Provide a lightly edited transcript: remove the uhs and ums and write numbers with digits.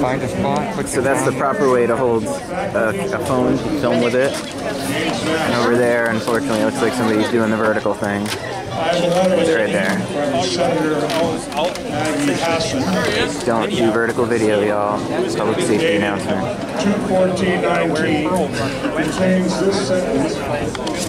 find a spot. Put So that's the proper way to hold a phone, film with it. And over there, unfortunately, it looks like somebody's doing the vertical thing. It's right there. Don't do vertical video, y'all. Public safety announcement. 21419 contains this sentence.